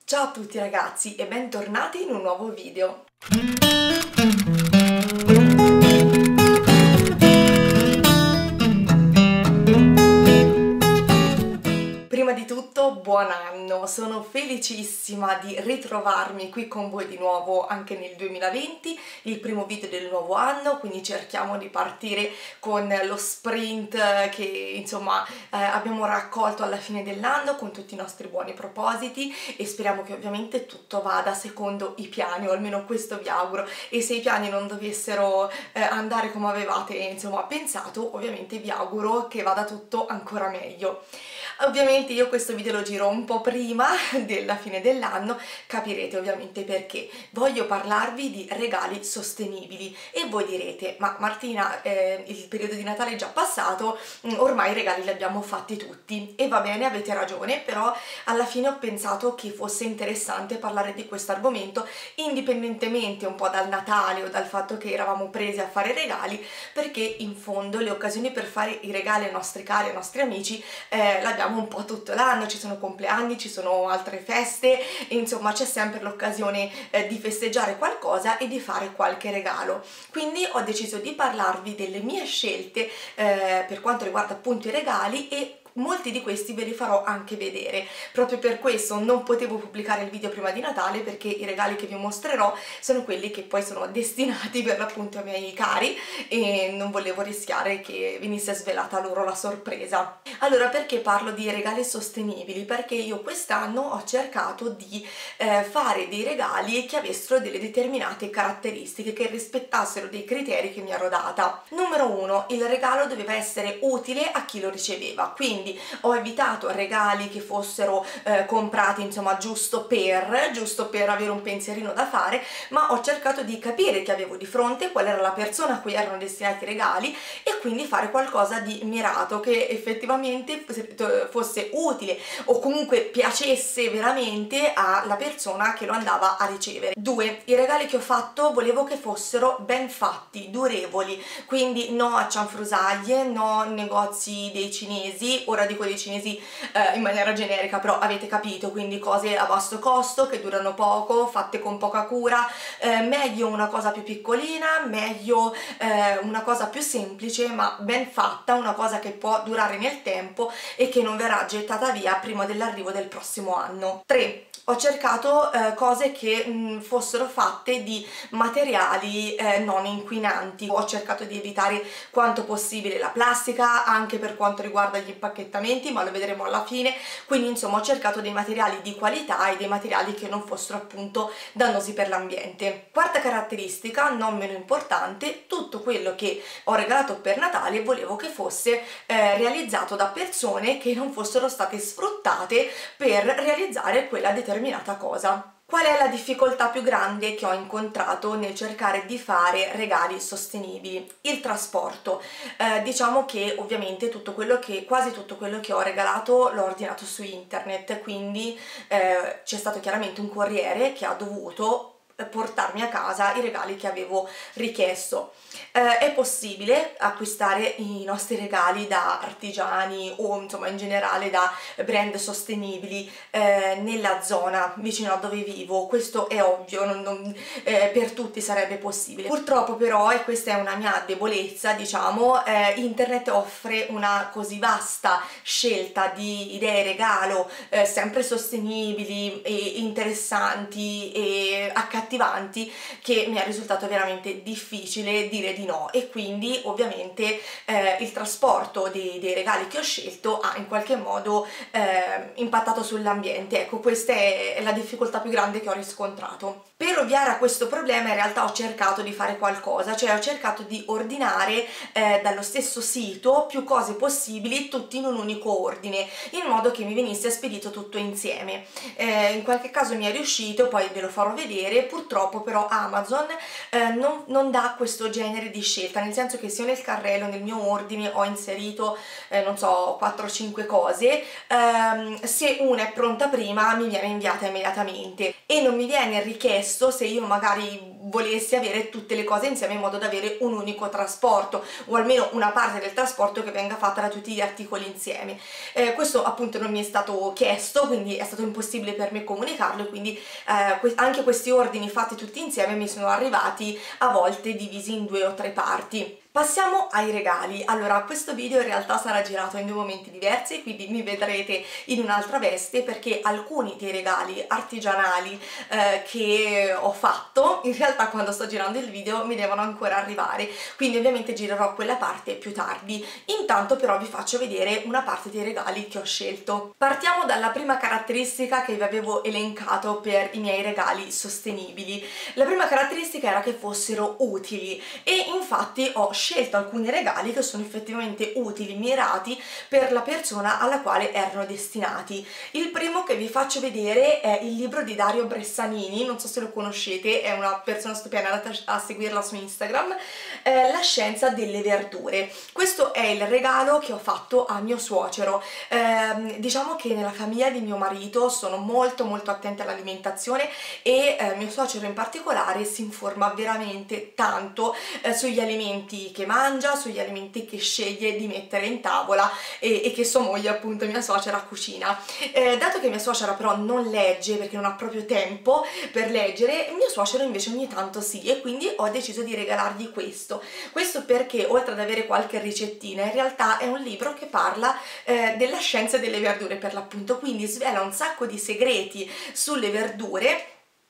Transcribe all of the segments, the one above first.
Ciao a tutti ragazzi e bentornati in un nuovo video. Prima di tutto buon anno, sono felicissima di ritrovarmi qui con voi di nuovo anche nel 2020, il primo video del nuovo anno, quindi cerchiamo di partire con lo sprint che insomma abbiamo raccolto alla fine dell'anno con tutti i nostri buoni propositi e speriamo che ovviamente tutto vada secondo i piani, o almeno questo vi auguro, e se i piani non dovessero andare come avevate insomma pensato, ovviamente vi auguro che vada tutto ancora meglio. Ovviamente io questo video lo giro un po' prima della fine dell'anno, capirete ovviamente perché. Voglio parlarvi di regali sostenibili e voi direte, ma Martina, il periodo di Natale è già passato, ormai i regali li abbiamo fatti tutti. E va bene, avete ragione, però alla fine ho pensato che fosse interessante parlare di questo argomento, indipendentemente un po' dal Natale o dal fatto che eravamo presi a fare regali, perché in fondo le occasioni per fare i regali ai nostri cari, ai nostri amici, l'abbiamo un po' tutto l'anno, ci sono compleanni, ci sono altre feste, insomma c'è sempre l'occasione di festeggiare qualcosa e di fare qualche regalo. Quindi ho deciso di parlarvi delle mie scelte per quanto riguarda appunto i regali, e molti di questi ve li farò anche vedere. Proprio per questo non potevo pubblicare il video prima di Natale, perché i regali che vi mostrerò sono quelli che poi sono destinati per l'appunto ai miei cari e non volevo rischiare che venisse svelata loro la sorpresa. Allora, perché parlo di regali sostenibili? Perché io quest'anno ho cercato di fare dei regali che avessero delle determinate caratteristiche, che rispettassero dei criteri che mi ero data. Numero 1, il regalo doveva essere utile a chi lo riceveva, quindi ho evitato regali che fossero comprati insomma giusto per avere un pensierino da fare, ma ho cercato di capire che avevo di fronte, qual era la persona a cui erano destinati i regali, e quindi fare qualcosa di mirato che effettivamente fosse utile o comunque piacesse veramente alla persona che lo andava a ricevere. 2, i regali che ho fatto volevo che fossero ben fatti, durevoli, quindi no a cianfrusaglie, no negozi dei cinesi. Ora dico dei cinesi in maniera generica, però avete capito, quindi cose a basso costo che durano poco, fatte con poca cura. Meglio una cosa più piccolina, meglio una cosa più semplice ma ben fatta, una cosa che può durare nel tempo e che non verrà gettata via prima dell'arrivo del prossimo anno. 3, ho cercato cose che fossero fatte di materiali non inquinanti. Ho cercato di evitare quanto possibile la plastica, anche per quanto riguarda gli impacchettamenti, ma lo vedremo alla fine. Quindi insomma ho cercato dei materiali di qualità e dei materiali che non fossero appunto dannosi per l'ambiente. Quarta caratteristica, non meno importante, tutto quello che ho regalato per Natale volevo che fosse realizzato da persone che non fossero state sfruttate per realizzare quella determinata cosa. Qual è la difficoltà più grande che ho incontrato nel cercare di fare regali sostenibili? Il trasporto. Diciamo che ovviamente quasi tutto quello che ho regalato l'ho ordinato su internet, quindi c'è stato chiaramente un corriere che ha dovuto portarmi a casa i regali che avevo richiesto. È possibile acquistare i nostri regali da artigiani o insomma in generale da brand sostenibili nella zona vicino a dove vivo, questo è ovvio, per tutti sarebbe possibile. Purtroppo però, e questa è una mia debolezza diciamo, internet offre una così vasta scelta di idee regalo sempre sostenibili e interessanti e accattivanti, che mi è risultato veramente difficile dire di no, e quindi ovviamente il trasporto dei regali che ho scelto ha in qualche modo impattato sull'ambiente. Ecco, questa è la difficoltà più grande che ho riscontrato. Per ovviare a questo problema in realtà ho cercato di fare qualcosa, cioè ho cercato di ordinare dallo stesso sito più cose possibili, tutti in un unico ordine, in modo che mi venisse spedito tutto insieme. In qualche caso mi è riuscito, poi ve lo farò vedere. Purtroppo però Amazon non dà questo genere di scelta, nel senso che se io nel carrello, nel mio ordine ho inserito non so 4-5 cose, se una è pronta prima mi viene inviata immediatamente e non mi viene richiesto, se io magari volessi avere tutte le cose insieme in modo da avere un unico trasporto, o almeno una parte del trasporto che venga fatta da tutti gli articoli insieme. Questo appunto non mi è stato chiesto, quindi è stato impossibile per me comunicarlo, e quindi anche questi ordini fatti tutti insieme mi sono arrivati a volte divisi in 2 o 3 parti. Passiamo ai regali. Allora, questo video in realtà sarà girato in 2 momenti diversi, quindi mi vedrete in un'altra veste, perché alcuni dei regali artigianali che ho fatto, in realtà quando sto girando il video mi devono ancora arrivare, quindi ovviamente girerò quella parte più tardi. Intanto però vi faccio vedere una parte dei regali che ho scelto. Partiamo dalla prima caratteristica che vi avevo elencato per i miei regali sostenibili. La prima caratteristica era che fossero utili, e infatti ho scelto alcuni regali che sono effettivamente utili, mirati per la persona alla quale erano destinati. Il primo che vi faccio vedere è il libro di Dario Bressanini, non so se lo conoscete, è una persona stupenda, andate a seguirla su Instagram, La scienza delle verdure. Questo è il regalo che ho fatto a mio suocero. Diciamo che nella famiglia di mio marito sono molto attenti all'alimentazione, e mio suocero in particolare si informa veramente tanto sugli alimenti che mangia, sugli alimenti che sceglie di mettere in tavola, e che sua moglie, appunto mia suocera, cucina. Dato che mia suocera però non legge perché non ha proprio tempo per leggere, mio suocero invece ogni tanto sì, e quindi ho deciso di regalargli questo perché, oltre ad avere qualche ricettina, in realtà è un libro che parla della scienza delle verdure, per l'appunto, quindi svela un sacco di segreti sulle verdure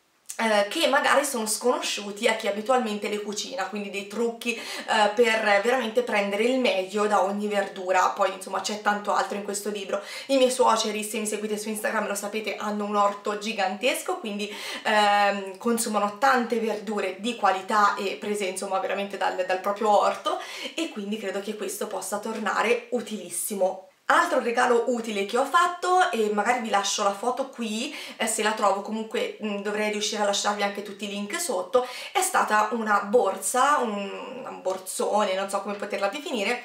che magari sono sconosciuti a chi abitualmente le cucina, quindi dei trucchi per veramente prendere il meglio da ogni verdura. Poi insomma c'è tanto altro in questo libro. I miei suoceri, se mi seguite su Instagram lo sapete, hanno un orto gigantesco, quindi consumano tante verdure di qualità e prese insomma veramente dal proprio orto, e quindi credo che questo possa tornare utilissimo. Altro regalo utile che ho fatto, e magari vi lascio la foto qui se la trovo, comunque dovrei riuscire a lasciarvi anche tutti i link sotto, è stata una borsa, un borsone, non so come poterla definire,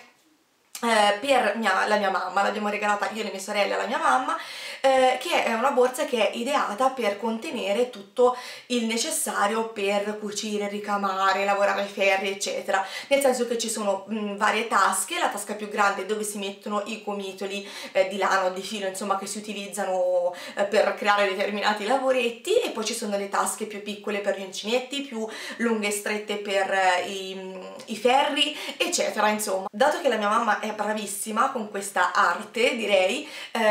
per la mia mamma. L'abbiamo regalata io e le mie sorelle alla mia mamma, che è una borsa che è ideata per contenere tutto il necessario per cucire, ricamare, lavorare ai ferri eccetera, nel senso che ci sono varie tasche. La tasca più grande dove si mettono i gomitoli di lana o di filo, insomma, che si utilizzano per creare determinati lavoretti, e poi ci sono le tasche più piccole per gli uncinetti, più lunghe e strette per i ferri eccetera. Insomma, dato che la mia mamma è bravissima con questa arte, direi,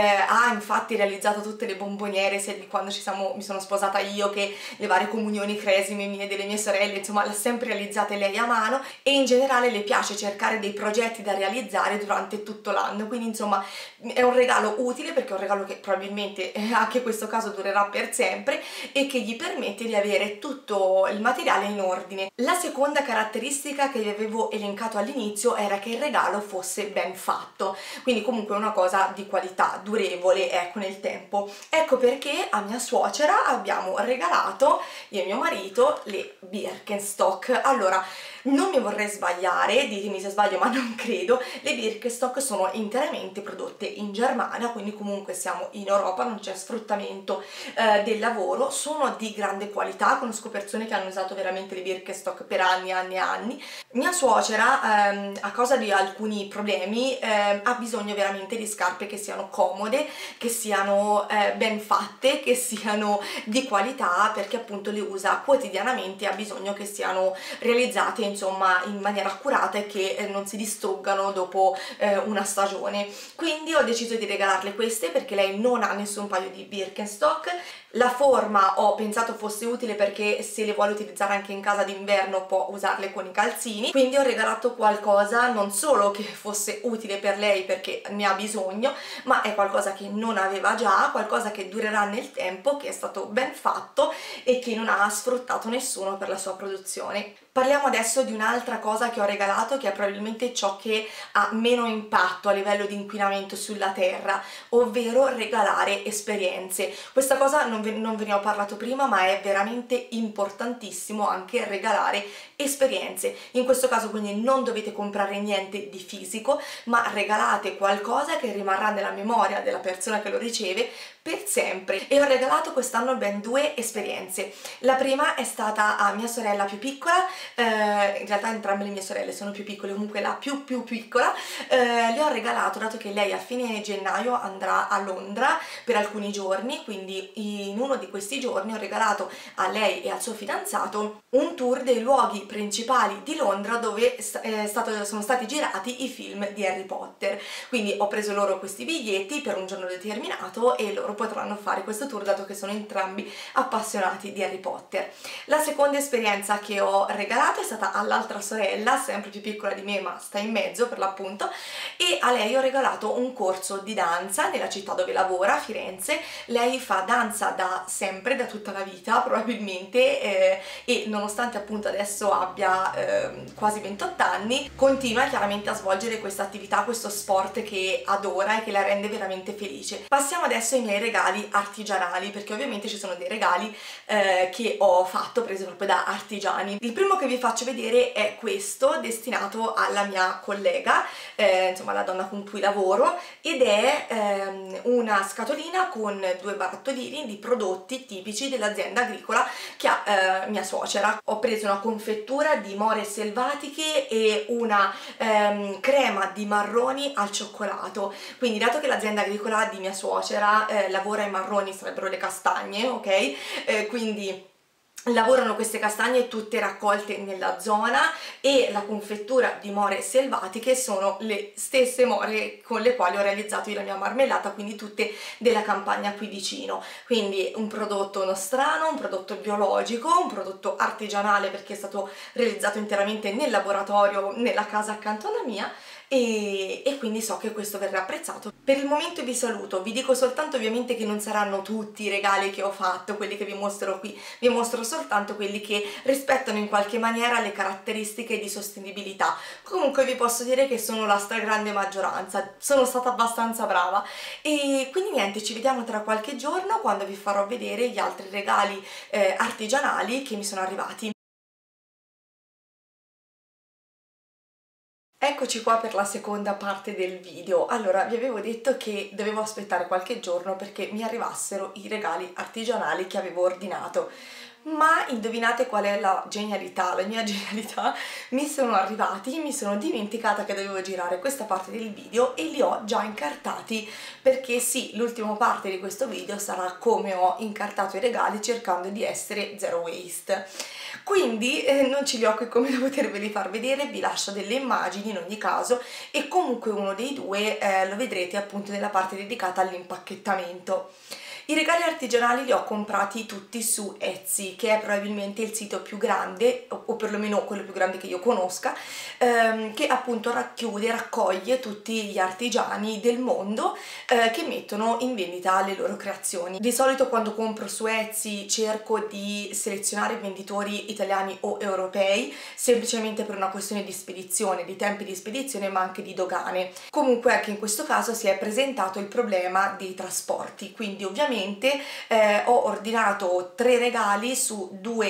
ha infatti realizzato tutte le bomboniere sia di quando mi sono sposata io, che le varie comunioni cresime mie e delle mie sorelle, insomma le ha sempre realizzate lei a mano, e in generale le piace cercare dei progetti da realizzare durante tutto l'anno, quindi insomma è un regalo utile, perché è un regalo che probabilmente anche in questo caso durerà per sempre, e che gli permette di avere tutto il materiale in ordine. La seconda caratteristica che vi avevo elencato all'inizio era che il regalo fosse ben fatto, quindi comunque una cosa di qualità, durevole, ecco, nel tempo. Ecco perché a mia suocera abbiamo regalato, io e mio marito, le Birkenstock. Allora, non mi vorrei sbagliare, ditemi se sbaglio ma non credo, le Birkenstock sono interamente prodotte in Germania, quindi comunque siamo in Europa, non c'è sfruttamento del lavoro, sono di grande qualità, conosco persone che hanno usato veramente le Birkenstock per anni e anni. Mia suocera, a causa di alcuni problemi, ha bisogno veramente di scarpe che siano comode, che siano ben fatte, che siano di qualità, perché appunto le usa quotidianamente, ha bisogno che siano realizzate insomma in maniera accurata e che non si distruggano dopo una stagione. Quindi ho deciso di regalarle queste, perché lei non ha nessun paio di Birkenstock. La forma ho pensato fosse utile, perché se le vuole utilizzare anche in casa d'inverno può usarle con i calzini, quindi ho regalato qualcosa non solo che fosse utile per lei perché ne ha bisogno, ma è qualcosa che non aveva già, qualcosa che durerà nel tempo, che è stato ben fatto e che non ha sfruttato nessuno per la sua produzione. Parliamo adesso di un'altra cosa che ho regalato, che è probabilmente ciò che ha meno impatto a livello di inquinamento sulla terra, ovvero regalare esperienze. Questa cosa non ve ne ho parlato prima, ma è veramente importantissimo anche regalare esperienze. In questo caso quindi non dovete comprare niente di fisico, ma regalate qualcosa che rimarrà nella memoria della persona che lo riceve per sempre. E ho regalato quest'anno ben 2 esperienze. La prima è stata a mia sorella più piccola, in realtà entrambe le mie sorelle sono più piccole, comunque la più piccola, le ho regalato, dato che lei a fine gennaio andrà a Londra per alcuni giorni, quindi in uno di questi giorni ho regalato a lei e al suo fidanzato un tour dei luoghi principali di Londra dove sono stati girati i film di Harry Potter. Quindi ho preso loro questi biglietti per un giorno determinato e loro potranno fare questo tour, dato che sono entrambi appassionati di Harry Potter. La seconda esperienza che ho regalato è stata all'altra sorella, sempre più piccola di me ma sta in mezzo per l'appunto, e a lei ho regalato un corso di danza nella città dove lavora, Firenze. Lei fa danza da sempre, da tutta la vita probabilmente, e nonostante appunto adesso abbia quasi 28 anni, continua chiaramente a svolgere questa attività, questo sport che adora e che la rende veramente felice. Passiamo adesso ai miei regali artigianali, perché ovviamente ci sono dei regali che ho fatto presi proprio da artigiani. Il primo che vi faccio vedere è questo, destinato alla mia collega, insomma la donna con cui lavoro, ed è una scatolina con 2 barattolini di prodotti tipici dell'azienda agricola che ha mia suocera. Ho preso una confettura di more selvatiche e una crema di marroni al cioccolato. Quindi, dato che l'azienda agricola di mia suocera lavora i marroni, sarebbero le castagne, ok? Quindi lavorano queste castagne tutte raccolte nella zona, e la confettura di more selvatiche sono le stesse more con le quali ho realizzato io la mia marmellata, quindi tutte della campagna qui vicino. Quindi un prodotto nostrano, un prodotto biologico, un prodotto artigianale perché è stato realizzato interamente nel laboratorio nella casa accanto alla mia, e quindi so che questo verrà apprezzato. Per il momento vi saluto, vi dico soltanto ovviamente che non saranno tutti i regali che ho fatto quelli che vi mostro qui, vi mostro soltanto quelli che rispettano in qualche maniera le caratteristiche di sostenibilità. Comunque vi posso dire che sono la stragrande maggioranza, sono stata abbastanza brava, e quindi niente, ci vediamo tra qualche giorno quando vi farò vedere gli altri regali artigianali che mi sono arrivati. Eccoci qua per la seconda parte del video. Allora, vi avevo detto che dovevo aspettare qualche giorno perché mi arrivassero i regali artigianali che avevo ordinato. Ma indovinate qual è la genialità, la mia genialità? Mi sono arrivati, mi sono dimenticata che dovevo girare questa parte del video e li ho già incartati, perché sì, l'ultima parte di questo video sarà come ho incartato i regali cercando di essere zero waste. Quindi non ce li ho qui come da poterveli far vedere, vi lascio delle immagini in ogni caso, e comunque uno dei due lo vedrete appunto nella parte dedicata all'impacchettamento. I regali artigianali li ho comprati tutti su Etsy, che è probabilmente il sito più grande, o perlomeno quello più grande che io conosca, che appunto raccoglie tutti gli artigiani del mondo che mettono in vendita le loro creazioni. Di solito quando compro su Etsy cerco di selezionare venditori italiani o europei, semplicemente per una questione di spedizione, di tempi di spedizione, ma anche di dogane. Comunque anche in questo caso si è presentato il problema dei trasporti, quindi ovviamente ho ordinato 3 regali su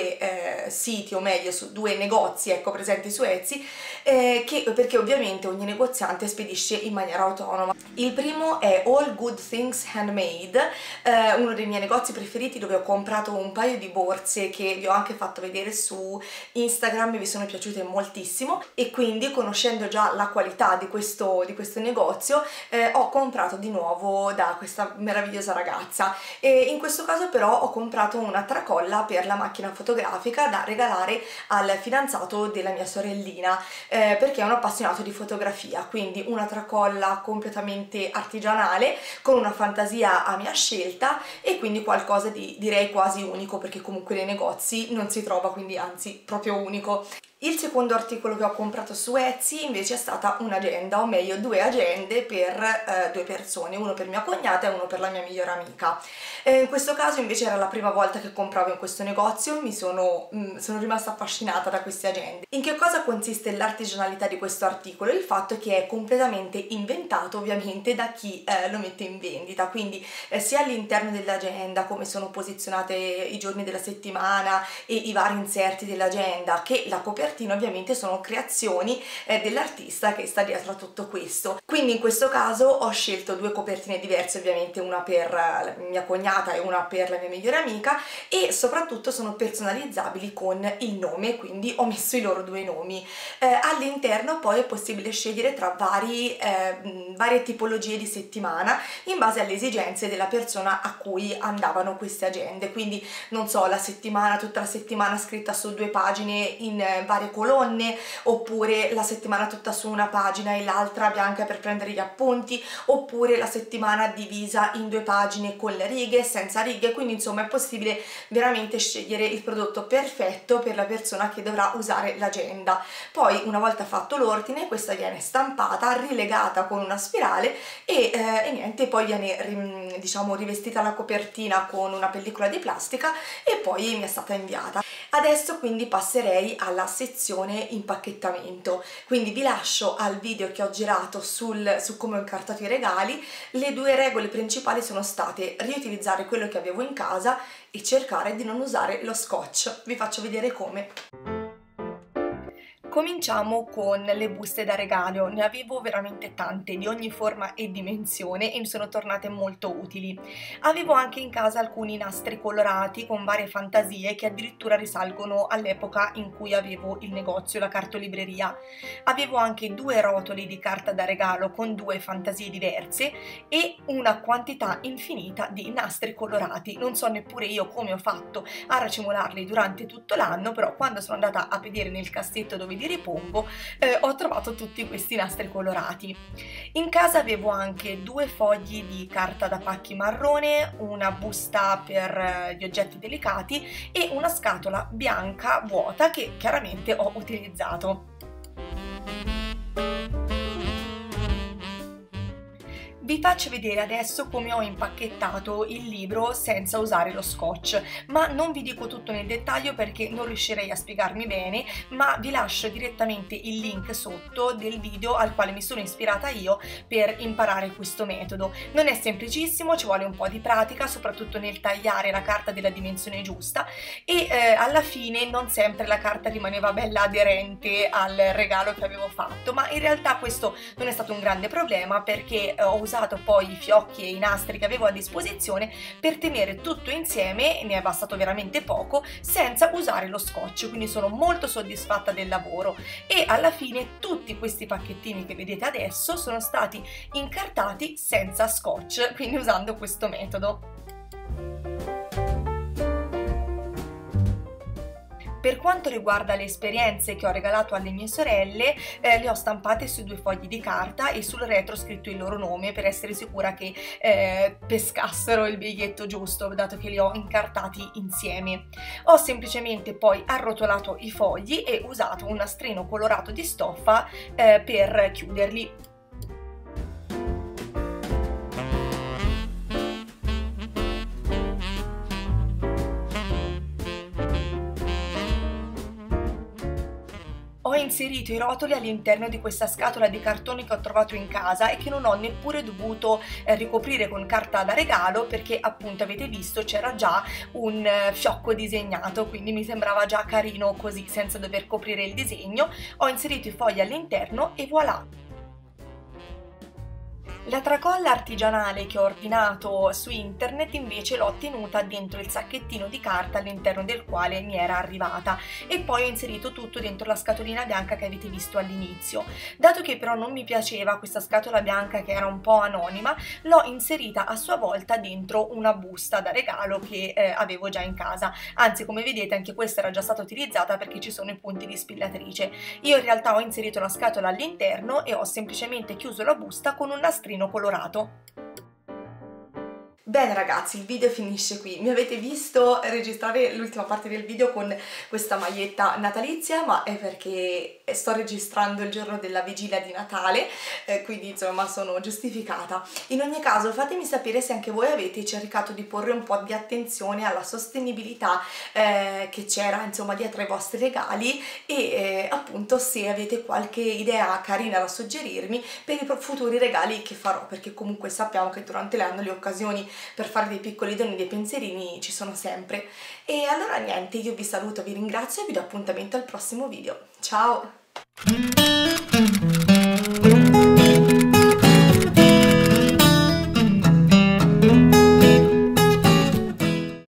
2 siti, o meglio su 2 negozi, ecco, presenti su Etsy, perché ovviamente ogni negoziante spedisce in maniera autonoma. Il primo è All Good Things Handmade, uno dei miei negozi preferiti, dove ho comprato un paio di borse che vi ho anche fatto vedere su Instagram e vi sono piaciute moltissimo, e quindi, conoscendo già la qualità di questo negozio, ho comprato di nuovo da questa meravigliosa ragazza. E in questo caso però ho comprato una tracolla per la macchina fotografica da regalare al fidanzato della mia sorellina, perché è un appassionato di fotografia, quindi una tracolla completamente artigianale con una fantasia a mia scelta, e quindi qualcosa di, direi, quasi unico, perché comunque nei negozi non si trova, quindi anzi proprio unico. Il secondo articolo che ho comprato su Etsy invece è stata un'agenda, o meglio 2 agende per 2 persone, uno per mia cognata e uno per la mia migliore amica. In questo caso invece era la prima volta che compravo in questo negozio, sono rimasta affascinata da queste agende. In che cosa consiste l'artigianalità di questo articolo? Il fatto che è completamente inventato ovviamente da chi lo mette in vendita, quindi sia all'interno dell'agenda, come sono posizionate i giorni della settimana e i vari inserti dell'agenda, che la copertina ovviamente sono creazioni dell'artista che sta dietro a tutto questo. Quindi in questo caso ho scelto due copertine diverse, ovviamente una per la mia cognata e una per la mia migliore amica, e soprattutto sono personalizzabili con il nome, quindi ho messo i loro due nomi. All'interno poi è possibile scegliere tra varie tipologie di settimana in base alle esigenze della persona a cui andavano queste agende, quindi non so, tutta la settimana scritta su 2 pagine in varie colonne, oppure la settimana tutta su una pagina e l'altra bianca per prendere gli appunti, oppure la settimana divisa in 2 pagine con le righe, senza righe, quindi insomma è possibile veramente scegliere il prodotto perfetto per la persona che dovrà usare l'agenda. Poi una volta fatto l'ordine questa viene stampata, rilegata con una spirale e niente, poi viene diciamo rivestita la copertina con una pellicola di plastica e poi mi è stata inviata. Adesso quindi passerei alla sezione impacchettamento, quindi vi lascio al video che ho girato su come ho incartato i regali. Le 2 regole principali sono state riutilizzare quello che avevo in casa e cercare di non usare lo scotch. Vi faccio vedere come. Cominciamo con le buste da regalo, ne avevo veramente tante di ogni forma e dimensione e mi sono tornate molto utili. Avevo anche in casa alcuni nastri colorati con varie fantasie che addirittura risalgono all'epoca in cui avevo il negozio, la cartolibreria. Avevo anche 2 rotoli di carta da regalo con 2 fantasie diverse e una quantità infinita di nastri colorati. Non so neppure io come ho fatto a racimolarli durante tutto l'anno, però quando sono andata a vedere nel cassetto dove li ripongo ho trovato tutti questi nastri colorati. In casa avevo anche 2 fogli di carta da pacchi marrone, una busta per gli oggetti delicati e una scatola bianca vuota che chiaramente ho utilizzato. Vi faccio vedere adesso come ho impacchettato il libro senza usare lo scotch, ma non vi dico tutto nel dettaglio perché non riuscirei a spiegarmi bene, ma vi lascio direttamente il link sotto del video al quale mi sono ispirata io per imparare questo metodo. Non è semplicissimo, ci vuole un po' di pratica, soprattutto nel tagliare la carta della dimensione giusta e alla fine non sempre la carta rimaneva bella aderente al regalo che avevo fatto, ma in realtà questo non è stato un grande problema perché ho usato poi i fiocchi e i nastri che avevo a disposizione per tenere tutto insieme, ne è bastato veramente poco, senza usare lo scotch, quindi sono molto soddisfatta del lavoro e alla fine tutti questi pacchettini che vedete adesso sono stati incartati senza scotch, quindi usando questo metodo. Per quanto riguarda le esperienze che ho regalato alle mie sorelle, le ho stampate su 2 fogli di carta e sul retro ho scritto il loro nome per essere sicura che pescassero il biglietto giusto, dato che li ho incartati insieme. Ho semplicemente poi arrotolato i fogli e usato un nastrino colorato di stoffa per chiuderli. Ho inserito i rotoli all'interno di questa scatola di cartone che ho trovato in casa e che non ho neppure dovuto ricoprire con carta da regalo perché appunto avete visto c'era già un fiocco disegnato, quindi mi sembrava già carino così senza dover coprire il disegno. Ho inserito i fogli all'interno e voilà! La tracolla artigianale che ho ordinato su internet invece l'ho tenuta dentro il sacchettino di carta all'interno del quale mi era arrivata e poi ho inserito tutto dentro la scatolina bianca che avete visto all'inizio. Dato che però non mi piaceva questa scatola bianca che era un po' anonima, l'ho inserita a sua volta dentro una busta da regalo che avevo già in casa, anzi come vedete anche questa era già stata utilizzata perché ci sono i punti di spillatrice. Io in realtà ho inserito la scatola all'interno e ho semplicemente chiuso la busta con un nastrino colorato. Bene ragazzi, il video finisce qui. Mi avete visto registrare l'ultima parte del video con questa maglietta natalizia, ma è perché sto registrando il giorno della vigilia di Natale, quindi insomma sono giustificata. In ogni caso fatemi sapere se anche voi avete cercato di porre un po' di attenzione alla sostenibilità che c'era insomma dietro ai vostri regali e appunto se avete qualche idea carina da suggerirmi per i futuri regali che farò, perché comunque sappiamo che durante l'anno le occasioni per fare dei piccoli doni, dei pensierini ci sono sempre. E allora niente, io vi saluto, vi ringrazio e vi do appuntamento al prossimo video. Ciao!